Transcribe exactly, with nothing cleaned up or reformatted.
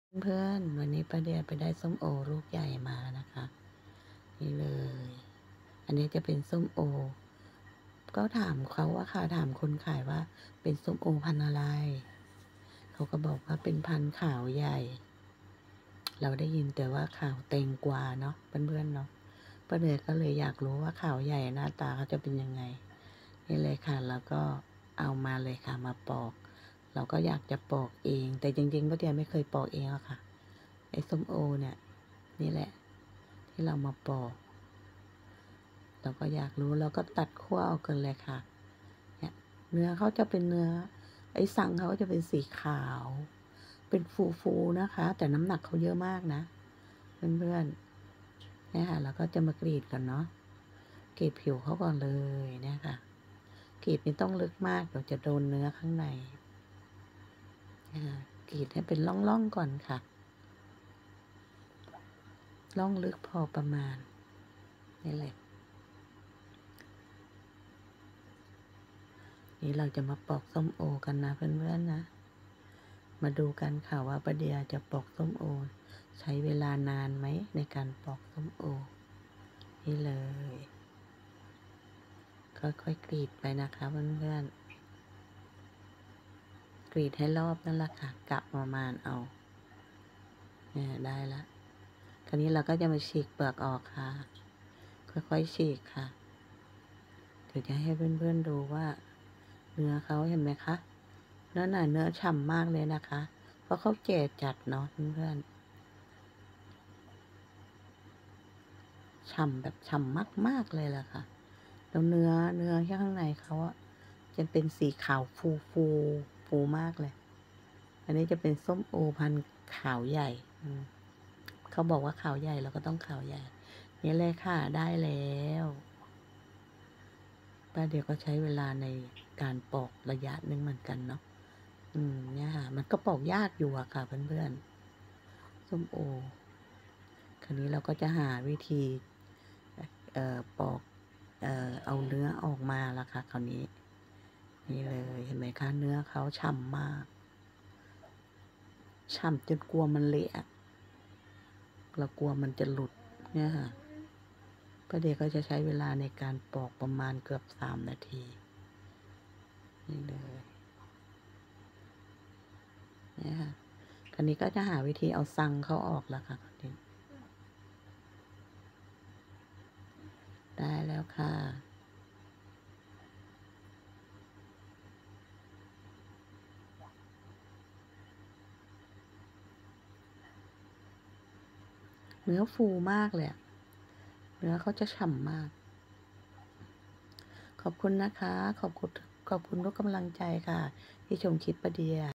เพื่อนวันนี้ป้าเดียไปได้ส้มโอลูกใหญ่มานะคะนี่เลย อันนี้จะเป็นส้มโอ ก็ถามเขาว่าค่ะถามคนขายว่าเป็นส้มโอพันธุ์อะไร เขาก็บอกว่าเป็นพันธุ์ขาวใหญ่ เราได้ยินแต่ว่าขาวแตงกวาเนาะเพื่อนๆเนาะป้าเดียก็เลยอยากรู้ว่าขาวใหญ่หน้าตาเขาจะเป็นยังไงนี่เลยค่ะแล้วก็เอามาเลยค่ะมาปอก เราก็อยากจะปอกเอง แต่จริงๆป้าเดียไม่เคยปอกเองหรอกค่ะไอ้ส้มโอเนี่ยนี่แหละที่เรามาปอกเราก็อยากรู้เราก็ตัดขั้วเอากันเลยค่ะเนี่ยเนื้อเขาจะเป็นเนื้อไอ้สังเขาจะเป็นสีขาวเป็นฟูๆนะคะแต่น้ำหนักเขาเยอะมากนะเพื่อนๆเนี่ยค่ะเราก็จะมากรีดกันเนาะกรีดผิวเขาก่อนเลยเนี่ยค่ะกรีดไม่ต้องลึกมากเดี๋ยวจะโดนเนื้อข้างในกรีดให้เป็นร่องๆก่อนค่ะร่องลึกพอประมาณนี่แหละนี่เราจะมาปอกส้มโอกันนะเพื่อนๆนะมาดูกันค่ะว่าป้าเดียจะปอกส้มโอใช้เวลานานไหมในการปอกส้มโอนี่เลยค่อยๆกรีดไปนะคะเพื่อนๆกรีดให้รอบนั่นแหละค่ะกะประมาณเอาเนี่ยได้ละคราวนี้เราก็จะมาฉีกเปลือกออกค่ะค่อยๆฉีกค่ะเดี๋ยวจะให้เพื่อนๆดูว่าเนื้อเขาเห็นไหมคะเนื้อหนาเนื้อฉ่ำมากเลยนะคะเพราะเขาแก่จัดเนาะเพื่อนๆฉ่ำแบบฉ่ำมากๆเลยล่ะค่ะแล้วเนื้อเนื้อข้างในเขาอะจะเป็นสีขาวฟูฟูฟูมากเลยอันนี้จะเป็นส้มโอพันธุ์ขาวใหญ่เขาบอกว่าขาวใหญ่เราก็ต้องขาวใหญ่นี่เลยค่ะได้แล้วป้าเดี๋ยวก็ใช้เวลาในการปอกระยะนึงเหมือนกันเนาะอืมเนี่ยค่ะมันก็ปอกยากอยู่อะค่ะเพื่อนๆส้มโอคราวนี้เราก็จะหาวิธีเอ่อปอกเอ่อเอาเนื้อออกมาละค่ะคราวนี้นี่เลยเห็นไหมคะเนื้อเขาฉ่ำมากฉ่ำจนกลัวมันเละเรากลัวมันจะหลุดเนี่ยค่ะป้าเด็กก็จะใช้เวลาในการปอกประมาณเกือบสามนาทีนี่เลยเนี่ยค่ะคราวนี้ก็จะหาวิธีเอาซังเขาออกแล้วค่ะคราวนี้ได้แล้วค่ะเนื้อฟูมากเลยเนื้อเขาจะฉ่ำมากขอบคุณนะคะขอบคุณขอบคุณทุกกำลังใจค่ะที่ชมคลิปป้าเดีย